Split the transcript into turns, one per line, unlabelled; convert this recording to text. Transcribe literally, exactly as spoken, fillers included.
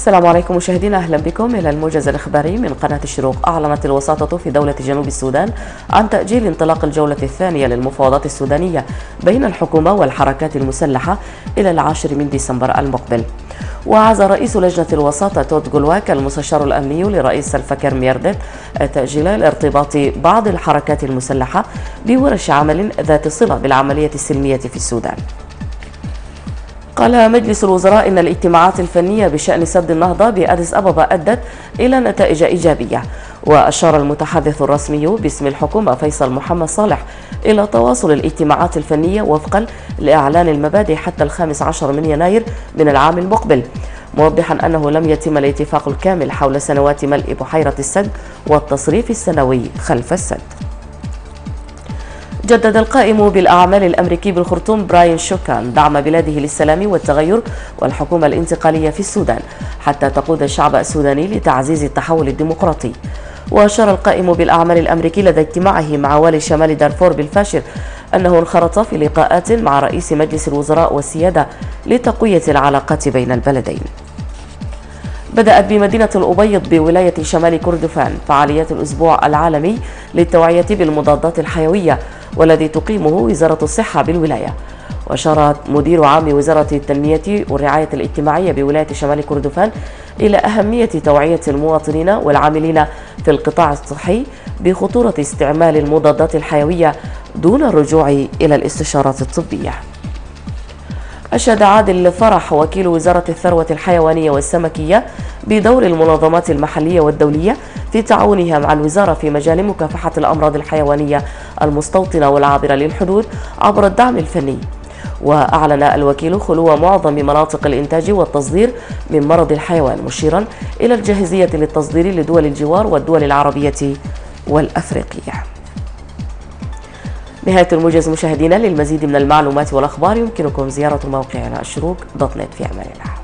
السلام عليكم مشاهدينا، أهلا بكم إلى الموجز الإخباري من قناة الشروق. أعلنت الوساطة في دولة جنوب السودان عن تأجيل انطلاق الجولة الثانية للمفاوضات السودانية بين الحكومة والحركات المسلحة إلى العاشر من ديسمبر المقبل. وعز رئيس لجنة الوساطة تود جولواك المستشار الأمني لرئيس سلفا كير ميردت تأجيل ارتباط بعض الحركات المسلحة بورش عمل ذات صلة بالعملية السلمية في السودان. قال مجلس الوزراء إن الاجتماعات الفنية بشأن سد النهضة بأديس أبابا أدت إلى نتائج إيجابية. وأشار المتحدث الرسمي باسم الحكومة فيصل محمد صالح إلى تواصل الاجتماعات الفنية وفقا لإعلان المبادئ حتى الخامس عشر من يناير من العام المقبل، موضحا أنه لم يتم الاتفاق الكامل حول سنوات ملء بحيرة السد والتصريف السنوي خلف السد. جدد القائم بالأعمال الأمريكي بالخرطوم براين شوكان دعم بلاده للسلام والتغير والحكومة الانتقالية في السودان حتى تقود الشعب السوداني لتعزيز التحول الديمقراطي. وأشار القائم بالأعمال الأمريكي لدى اجتماعه مع والي شمال دارفور بالفاشر أنه انخرط في لقاءات مع رئيس مجلس الوزراء والسيادة لتقوية العلاقات بين البلدين. بدأت بمدينة الأبيض بولاية شمال كردفان فعاليات الأسبوع العالمي للتوعية بالمضادات الحيوية والذي تقيمه وزارة الصحة بالولاية. وأشار مدير عام وزارة التنمية والرعاية الاجتماعية بولاية شمال كردفان إلى أهمية توعية المواطنين والعاملين في القطاع الصحي بخطورة استعمال المضادات الحيوية دون الرجوع إلى الاستشارات الطبية. أشاد عادل فرح وكيل وزارة الثروة الحيوانية والسمكية بدور المنظمات المحلية والدولية في تعاونها مع الوزارة في مجال مكافحة الأمراض الحيوانية المستوطنة والعابرة للحدود عبر الدعم الفني. وأعلن الوكيل خلو معظم مناطق الإنتاج والتصدير من مرض الحيوان، مشيرا إلى الجاهزية للتصدير لدول الجوار والدول العربية والأفريقية. نهاية الموجز مشاهدينا، للمزيد من المعلومات والأخبار يمكنكم زيارة موقعنا الشروق دوت نت. في أمان الله.